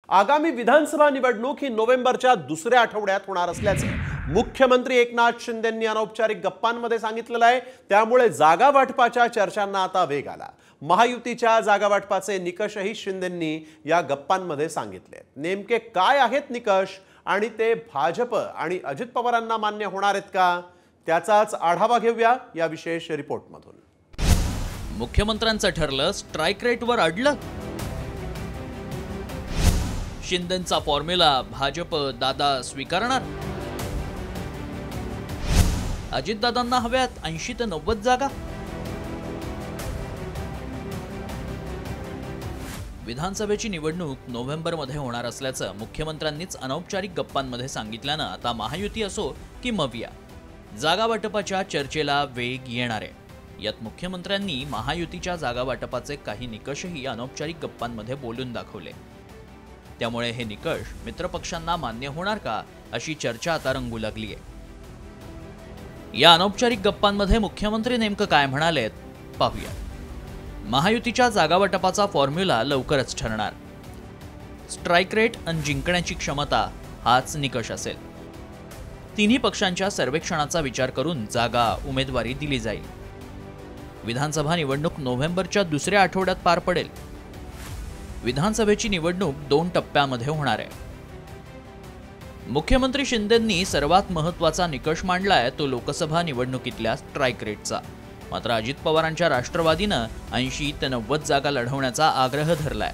आगामी विधानसभा निवडणूक ही नोव्हेंबरच्या दुसऱ्या आठवड्यात होणार असल्याचे मुख्यमंत्री एकनाथ शिंदेंनी अनौपचारिक गप्पांमध्ये सांगितलेलं आहे। त्यामुळे जागा वाटपाच्या चर्चांना आता वेग आला। महायुतीच्या जागा वाटपाचे निकषही शिंदेंनी या गप्पांमध्ये सांगितले। नेमके काय आहेत निकष आणि ते भाजप आणि अजित पवारांना मान्य होणार आहेत का, त्याचाच आढावा घेऊया या विशेष रिपोर्टमधून। मुख्यमंत्र्यांचं ठरलं, स्ट्राइक रेटवर अडलं। शिंदेंचा फॉर्म्युला भाजप दादा स्वीकारणार। अजितदादांना हव्यात 80 ते 90 जागा। विधानसभेची निवडणूक नोव्हेंबरमध्ये होणार असल्याचं मुख्यमंत्र्यांनीच अनौपचारिक गप्पांमध्ये सांगितल्यानं आता महायुती असो की मविया, जागा वाटपाच्या चर्चेला वेग येणार आहे। यात मुख्यमंत्र्यांनी महायुतीच्या जागा वाटपाचे काही निकषही अनौपचारिक गप्पांमध्ये बोलून दाखवले। त्यामुळे हे निकष मित्रपक्षांना मान्य होणार का, अशी चर्चा आता रंगू लागली आहे। या अनौपचारिक गप्पांमध्ये मुख्यमंत्री नेमकं काय म्हणालेत पाहूया। महायुतीच्या जागा वाटपाचा फॉर्म्युला लवकरच ठरणार। स्ट्राइक रेट आणि जिंकण्याची क्षमता हाच निकष असेल। तिन्ही पक्षांच्या सर्वेक्षणाचा विचार करून जागा उमेदवारी दिली जाईल। विधानसभा निवडणूक नोव्हेंबरच्या दुसऱ्या आठवड्यात पार पडेल। विधानसभेची निवडणूक 2 टप्प्यामध्ये होणार आहे। मुख्यमंत्री शिंदेंनी सर्वात महत्त्वाचा निकष मांडलाय तो लोकसभा निवडणुकीतल्या स्ट्राइक रेटचा। मात्र अजित पवारांच्या राष्ट्रवादीनं 80 ते 90 जागा लढवण्याचा आग्रह धरलाय।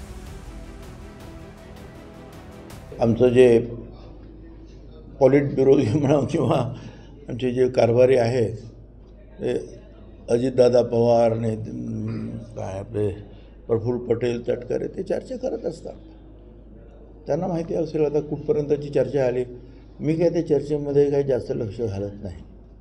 आमचं जे पॉलिट ब्युरो म्हणा किंवा आमचे जे कारभारी आहेत ते अजितदादा पवार आणि काय आपले प्रफुल्ल पटेल तटकरे ते चर्चा करत असतात। त्यांना माहिती असेल आता कुठपर्यंतची चर्चा आली। मी काय त्या चर्चेमध्ये काही जास्त लक्ष घालत नाही।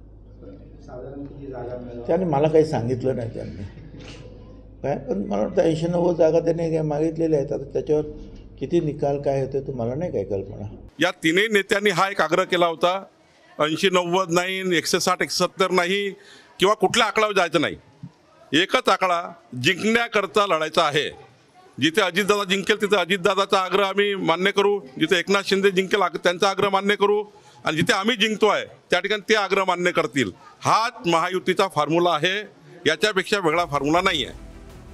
त्यांनी मला काही सांगितलं नाही त्यांनी काय, पण मला वाटतं 80-90 जागा त्यांनी काय मागितलेल्या आहेत। आता त्याच्यावर किती निकाल काय होते तो मला नाही काही कल्पना। या तिन्ही नेत्यांनी हा एक आग्रह केला होता, 80-90 नाही, 160-170 नाही किंवा कुठल्या आकड्यावर जायचं नाही। एकच आकडा जिंकण्याकरता लढायचा आहे। जिथे अजितदादा जिंकेल तिथे अजितदादाचा आग्रह आम्ही मान्य करू, जिथे एकनाथ शिंदे जिंकेल त्यांचा आग्रह मान्य करू, आणि जिथे आम्ही जिंकतोय त्या ठिकाणी ते आग्रह मान्य करतील। हाच महायुतीचा फॉर्म्युला आहे, याच्यापेक्षा वेगळा फॉर्म्युला नाही आहे।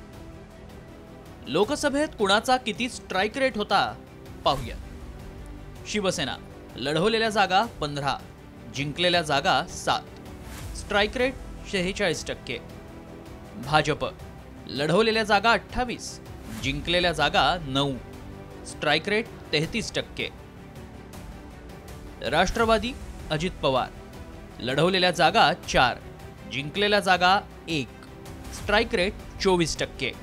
लोकसभेत कुणाचा किती स्ट्राइक रेट होता पाहूया। शिवसेना लढवलेल्या जागा 15, जिंकलेल्या जागा 7, स्ट्राइक रेट 46%। भाजप लढवलेल्या जागा 28, जिंकलेल्या जागा 9, स्ट्राइक रेट 33%। राष्ट्रवादी अजित पवार लढवलेल्या जागा 4, जिंकलेल्या जागा 1, स्ट्राइक रेट 24%।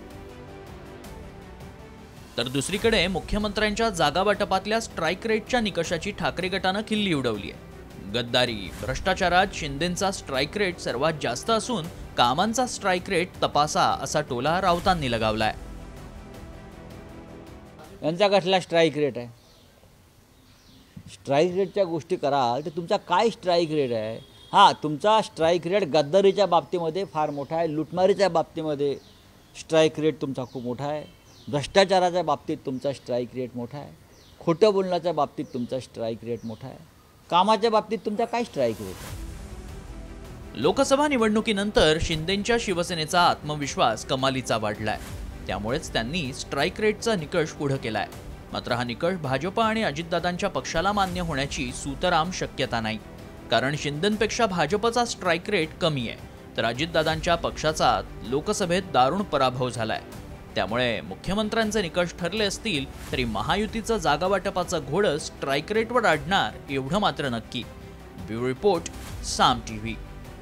तर दुसरीकडे मुख्यमंत्र्यांच्या जागा वाटपातल्या स्ट्राइक रेटच्या निकषाची ठाकरे गटानं खिल्ली उडवली आहे। गद्दारी भ्रष्टाचारात शिंदेंचा स्ट्राइक रेट सर्वात जास्त असून कामांचा स्ट्राइक रेट तपासा असा टोला राऊतांनी लगावलाय। यांचा कसला स्ट्राइक रेट आहे? स्ट्राइक रेटच्या गोष्टी कराल तर तुमचा काय स्ट्राइक रेट आहे? हां, तुमचा स्ट्राइक रेट गद्दारीच्या बाबतीमध्ये फार मोठा आहे, लुटमारीच्या बाबतीमध्ये स्ट्राइक रेट तुमचा खूप मोठा आहे, भ्रष्टाचाराच्या बाबतीत तुमचा स्ट्राइक रेट मोठा आहे, खोटं बोलण्याच्या बाबतीत तुमचा स्ट्राइक रेट मोठा आहे, कामाच्या बाबतीत तुमचा काय स्ट्राइक रेट आहे? लोकसभा निवडणुकीनंतर शिंदेंच्या शिवसेनेचा आत्मविश्वास कमालीचा वाढलाय। त्यामुळेच त्यांनी स्ट्राइक रेटचा निकष पुढे केलाय। मात्र हा निकष भाजप आणि अजितदादांच्या पक्षाला मान्य होण्याची सुतराम शक्यता नाही, कारण शिंदेंपेक्षा भाजपचा स्ट्राइक रेट कमी आहे, तर अजितदादांच्या पक्षाचा लोकसभेत दारुण पराभव झालाय। त्यामुळे मुख्यमंत्र्यांचे निकष ठरले असतील तरी महायुतीचं जागा वाटपाचं घोडं स्ट्राइक रेटवर अडणार एवढं मात्र नक्की। Bureau report, Saam TV.